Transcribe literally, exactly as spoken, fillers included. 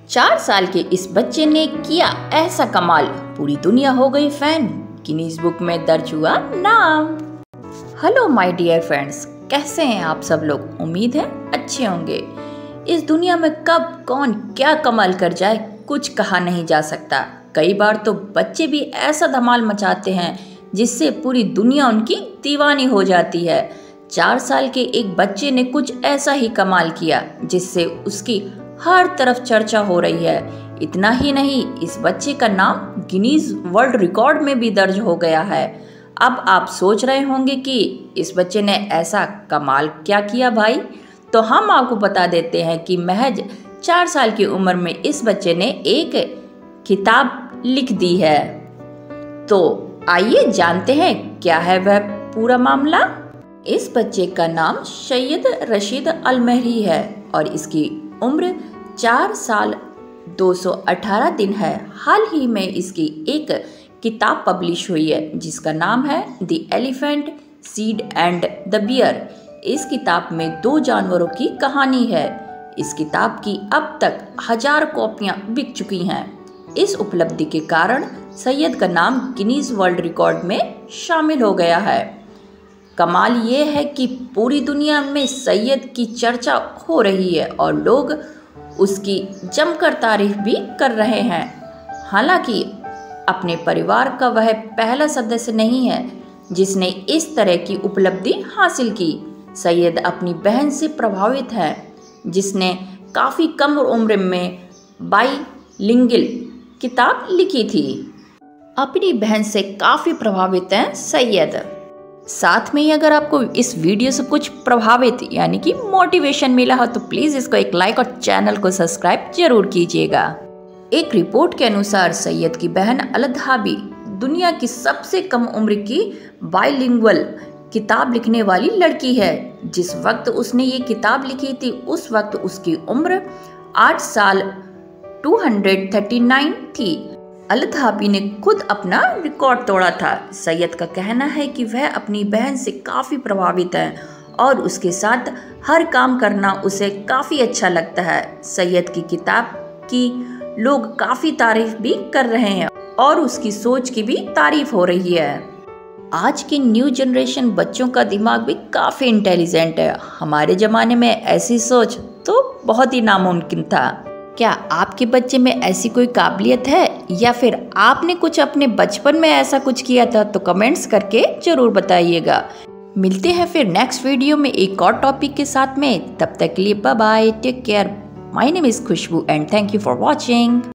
चार साल के इस बच्चे ने किया ऐसा कमाल, पूरी दुनिया हो गई फैन, गिनीज बुक में दर्ज हुआ नाम। हेलो माय डियर फ्रेंड्स, कैसे हैं आप सब लोग? उम्मीद है अच्छे होंगे। इस दुनिया में कब कौन क्या कमाल कर जाए कुछ कहा नहीं जा सकता। कई बार तो बच्चे भी ऐसा धमाल मचाते हैं जिससे पूरी दुनिया उनकी दीवानी हो जाती है। चार साल के एक बच्चे ने कुछ ऐसा ही कमाल किया जिससे उसकी हर तरफ चर्चा हो रही है। इतना ही नहीं, इस बच्चे का नाम गिनीज वर्ल्ड रिकॉर्ड में भी दर्ज हो गया है। अब आप सोच रहे होंगे कि इस बच्चे ने ऐसा कमाल क्या किया भाई, तो हम आपको बता देते हैं कि महज चार साल की उम्र में इस बच्चे ने एक किताब लिख दी है। तो आइए जानते हैं क्या है वह पूरा मामला। इस बच्चे का नाम सैयद रशीद अल महरी है और इसकी उम्र चार साल दो सौ अठारह दिन है। हाल ही में इसकी एक किताब पब्लिश हुई है जिसका नाम है the elephant, seed and the bear. इस किताब में दो जानवरों की कहानी है। इस किताब की अब तक हजार कॉपियां बिक चुकी हैं। इस उपलब्धि के कारण सैयद का नाम गिनीज वर्ल्ड रिकॉर्ड में शामिल हो गया है। कमाल ये है कि पूरी दुनिया में सैयद की चर्चा हो रही है और लोग उसकी जमकर तारीफ भी कर रहे हैं। हालांकि अपने परिवार का वह पहला सदस्य नहीं है जिसने इस तरह की उपलब्धि हासिल की। सैयद अपनी बहन से प्रभावित है जिसने काफ़ी कम उम्र में बाईलिंगुअल किताब लिखी थी। अपनी बहन से काफ़ी प्रभावित हैं सैयद। साथ में ही अगर आपको इस वीडियो से कुछ प्रभावित यानी कि मोटिवेशन मिला हो तो प्लीज़ इसको एक लाइक और चैनल को सब्सक्राइब जरूर कीजिएगा। एक रिपोर्ट के अनुसार सैयद की बहन अलधाबी दुनिया की सबसे कम उम्र की बाइलिंगुअल किताब लिखने वाली लड़की है। जिस वक्त उसने ये किताब लिखी थी उस वक्त उसकी उम्र आठ साल दो सौ उनतालीस थी। अलधाबी ने खुद अपना रिकॉर्ड तोड़ा था। सैयद का कहना है कि वह अपनी बहन से काफ़ी प्रभावित है और उसके साथ हर काम करना उसे काफ़ी अच्छा लगता है। सैयद की किताब की लोग काफ़ी तारीफ भी कर रहे हैं और उसकी सोच की भी तारीफ हो रही है। आज की न्यू जनरेशन बच्चों का दिमाग भी काफ़ी इंटेलिजेंट है। हमारे ज़माने में ऐसी सोच तो बहुत ही नामुमकिन था। क्या आपके बच्चे में ऐसी कोई काबिलियत है या फिर आपने कुछ अपने बचपन में ऐसा कुछ किया था? तो कमेंट्स करके जरूर बताइएगा। मिलते हैं फिर नेक्स्ट वीडियो में एक और टॉपिक के साथ में। तब तक के लिए bye bye, take care. My name is Khushbu and thank you for watching.